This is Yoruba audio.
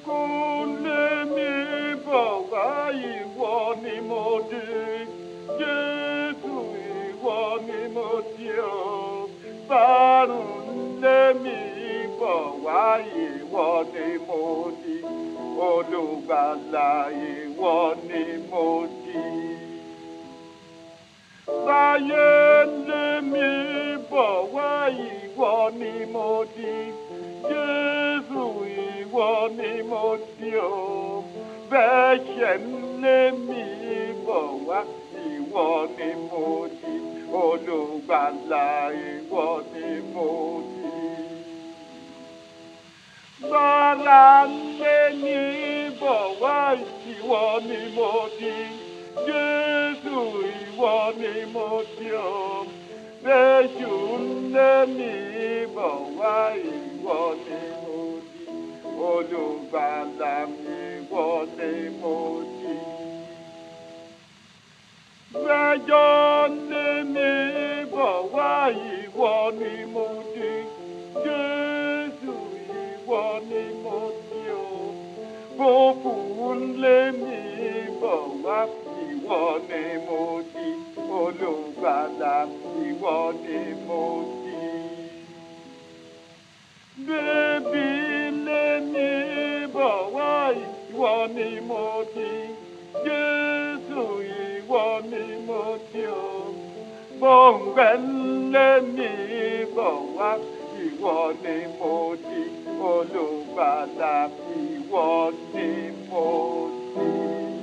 kúnlé mi bọ̀ wá ìwọ ni mo di. Jésù ìwọ ni mo di o. Bárùn lé mi bọ̀ wá ìwọ ni mo di. Olùgbàlà ìwọ ni mo di. Báyé lé mi bọ̀ wá ìwọ ni mo di. Jésù ìwọ ni mo di o. Bẹ́ṣẹ̀ lé mi bọ̀ wá ìwọ ni mo di. Olùgbàlà ìwọ ni mo di. Bára lé mi bọ̀ wá ìwọ ni mo di. Jésù ìwọ ni mo di o. Bẹ́ṣù lé mi bọ̀ wá ìwọ ni mo di. Olùgbàlà ìwọ ni mo di. Bẹ́jọ́ lé mi bọ̀ wá ìwọ ni mo di. Jésù ìwọ ni mo di o. Bókù lé mi bọ̀ wá ìwọ ni mo di. Olùgbàlà ìwọ ni mo di. Bébí lé mi bọ̀ wá ìwọ ni mo di. Jésù ìwọ ni mo di o. Bóńgbẹ́ lé mi bọ̀ wá ìwọ ni mo di. Olùgbàlà ìwọ ni mo di.